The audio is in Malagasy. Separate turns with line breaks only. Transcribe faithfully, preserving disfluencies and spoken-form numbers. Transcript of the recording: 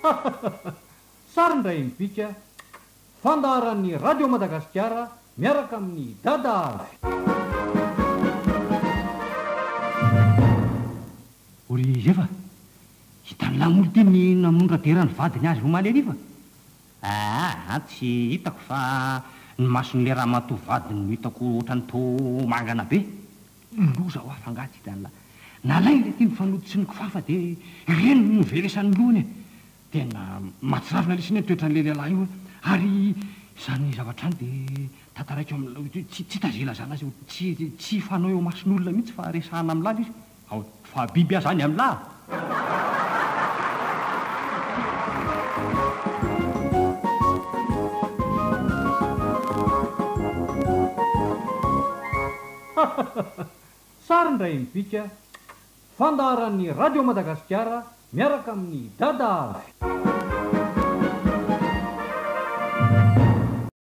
Sarindray mibika fandaharan'ny radio Madagasikara miaraka amin'ny dada avy.
Ory zefa, hitan'ny lamolo ty ny namonra derany vadiny azy ho maly ariva. Ah, tsy hitako fa ny mason'le raha matoa vadiny no hitako ohatrany to mangana be. Loza ho afangatsy hitan'la. Nalay le ty mifanototsy ny kifafa dia ireny no noveresan'ny lohany. Tena mahatsiravina lesiny ny toetran'le lehilahy io. Ary izany zavatra any dia tantaraiko amin'ny tsy tsy tazela zany azy tsy tsy fanao eo mason'olona mihitsy fa resahana amin'ny lala izy. Ao fa biby aza any amin'ny lahy.
Sarindray mibika fandaharan'ny radio Madagasikara miaraka amin'ny dada avy.